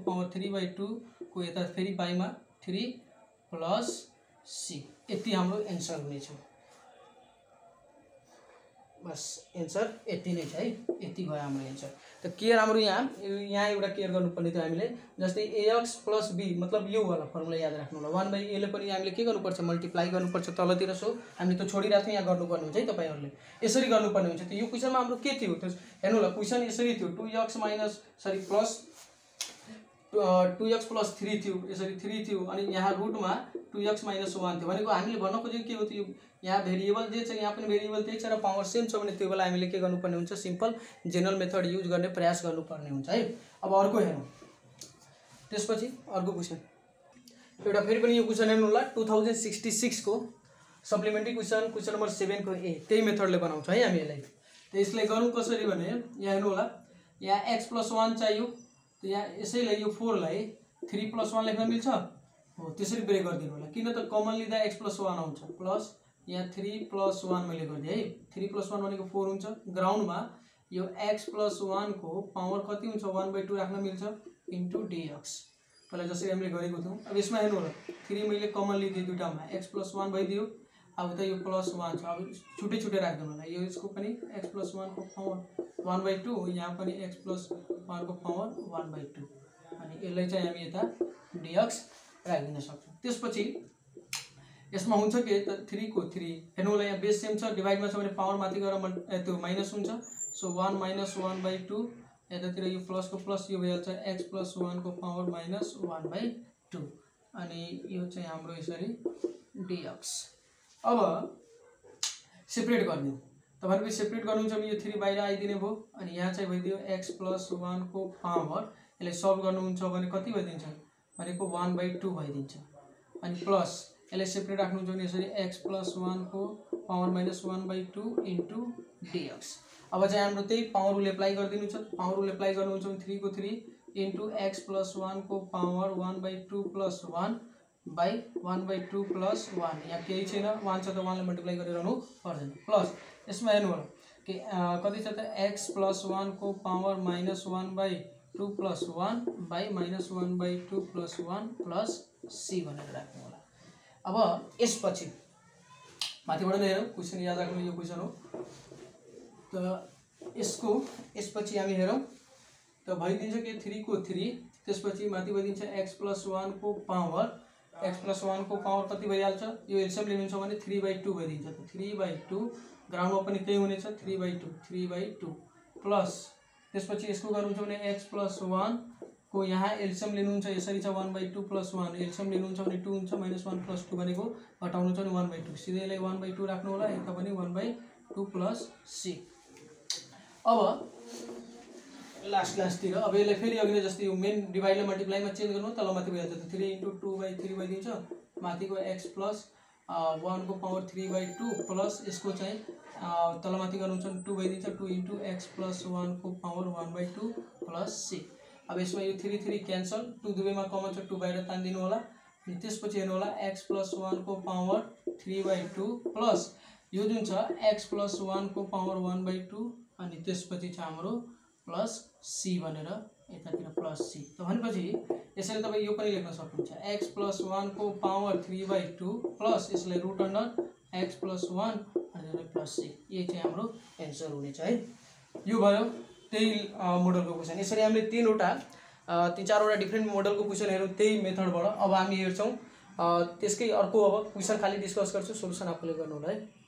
Power 3/2 को यता फेरि बाईमा 3 प्लस c यति हाम्रो एन्सर हुनेछ। बस एन्सर यति नै छ है, यति भयो हाम्रो एन्सर। त केयर हाम्रो यहाँ एउटा केयर गर्नुपर्ने थियो हामीले, जस्तै ax + b मतलब यो वाला फर्मुला याद राख्नु होला। 1/a ले पनि हामीले के गर्नुपर्छ मल्टिप्लाई गर्नुपर्छ तलतिर। सो हामीले त छोडिराख्नु थियौँ, यहाँ गर्नुपर्ने हुन्छ है तपाईहरुले, यसरी गर्नुपर्ने हुन्छ। त यो क्वेशनमा हाम्रो के थियो त हेर्नु होला, क्वेशन यसरी थियो 2x + 3 थियो, यसरी 3 थियो अनि यहाँ रुटमा 2x - 1 थियो। भनेको हामीले भन्न खोजेको के हो त्यो यहाँ भेरिएबल जे छ यहाँ पनि भेरिएबल त्यही छ र पावर सेम छ भने त्यो बेला हामीले के गर्नुपर्ने हुन्छ सिम्पल जेनरल मेथड युज गर्ने प्रयास गर्नुपर्ने हुन्छ है। अब अर्को हेरौँ, त्यसपछि अर्को क्वेशन एउटा फेरि पनि यो क्वेशन हेर्नु होला 2066 को सप्लिमेन्ट्री क्वेशन नम्बर 7 को ए त्यही मेथडले बनाउँछ है हामी यसलाई। त यसलाई गरौँ कसरी भने यहाँ हेर्नु होला, यहाँ x + 1 चाहियो। त यहाँ यसैलाई यो 4 लाई 3 + 1 लेख्न मिल्छ हो, त्यसरी ब्रेक गरिदिनु होला। किन त कमन लिँदा x + 1 आउँछ प्लस यहाँ 3 + 1 मैले गरिदिएँ है। 3 + 1 भनेको 4 हुन्छ। ग्राउन्डमा यो x + 1 को पावर कति हुन्छ 1/2 राख्न मिल्छ इन्टु dx पहिला जसरी हामीले गरेको थियौँ। अब यसमा हेर्नु होला 3 मैले कमन लिदिएँ दुईटामा, x + 1 भइदियो। अब त यो +1 छ, अब छुट्टै छुट्टै राख्दिनु होला। यो यसको पनि x + 1 को पावर 1/2, यहाँ पनि x + 1 को पावर 1/2 अनि यसलाई चाहिँ हामी यता dx राखिदिन सक्छौँ। त्यसपछि यसमा हुन्छ के त 3 को 3 हेर्नु होला, यहाँ बेस सेम छ, डिभाइडमा छ भने पावर माथि गएर त्यो माइनस हुन्छ। सो 1 - 1/2 यतातिर यो प्लस को प्लस यो भइहाल्छ x + 1 को पावर -1/2 अनि यो चाहिँ हाम्रो यसरी dx। अब सेपरेट गरिदिउँ, तपाईहरुले सेपरेट गर्नुहुन्छ भने यो 3 बाहिर आइदिने भयो अनि यहाँ चाहिँ भइदियो x + 1 को पावर, यसले सल्भ गर्नुहुन्छ भने कति भइदिन्छ भनेको 1/2 भइदिन्छ अनि प्लस यसलाई सेपरेट राख्नुहुन्छ भने यसरी x + 1 को पावर -1/2 इन्टु dx। अब चाहिँ हाम्रो त्यही पावर रुल एप्लाई गरिदिनु छ। पावर रुल एप्लाई गर्नुहुन्छ भने 3 को 3 इन्टु x + 1 को पावर 1/2 + 1/1/2 + 1 यहाँ केही छैन, 1 छ त 1 ले मल्टिप्लाई गरिरहनु पर्दैन। प्लस यसमा हेर्नु होला कि कति छ त x + 1 को पावर -1/2 + 1/-1/2 + 1 + c भनेर राख्नु होला। अब यसपछि माथिबाट हेरौँ, क्वेशन याद राख्नु यो क्वेशन हो। त यसपछि हामी हेरौँ त भइदिन्छ के 3 को 3 त्यसपछि माथि भइदिन्छ x + 1 को पावर, x + 1 को पावर कति भइहाल्छ यो एलसीएम लिनुहुन्छ भने 3/2 भइदिन्छ। त 3/2 ग्राउन्डमा पनि त्यही हुनेछ 3/2 प्लस त्यसपछि यसको गर्नुहुन्छ भने x + 1 को यहाँ एलसीएम लिनुहुन्छ यसरी छ 1/2 + 1 एलसीएम लिनुहुन्छ भने 2 हुन्छ -1 + 2 भनेको घटाउनु छ भने 1/2 सिधै यसलाई 1/2 राख्नु होला, यता पनि 1/2 + c। अब लास्टतिर अब यसलाई फेरि अघि जस्तै यो मेन डिभाइडले मल्टिप्लाईमा चेन्ज गर्नु तल माथि भइहाल्छ। 3 × 2/3 भइदिन्छ, माथिको x + 1 को पावर 3/2 प्लस यसको चाहिँ तलमाथि गर्नुहुन्छ भने 2 भइदिन्छ, 2 × x + 1 को पावर 1/2 + c। अब यसमा यो 3 3 क्यान्सल, 2 दुवैमा कमन छ 2 बाहिर तान्दिनु होला अनि त्यसपछि हेर्नु होला x + 1 को पावर 3/2 प्लस यो जुन छ x + 1 को पावर 1/2 अनि त्यसपछि छ हाम्रो प्लस c भनेर यतातिर प्लस c। त भनेपछि यसरी तपाईं यो पनि लेख्न सक्नुहुन्छ x + 1 को पावर 3/2 प्लस यसलाई रुट अन्डर x + 1 अनि प्लस c। यही चाहिँ हाम्रो एन्सर हुनेछ है। यो भयो त्यही मोडलको क्वेशन। यसरी हामीले तीन चारवटा डिफ्रेन्ट मोडलको क्वेशन हेरौँ त्यही मेथडबाट। अब हामी हेर्छौँ त्यसकै अर्को अब क्वेशन खाली डिस्कस गर्छु, सोलुसन आफूले गर्नु होला है।